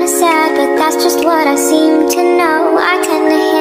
kinda sad, but that's just what I seem to know. I tend to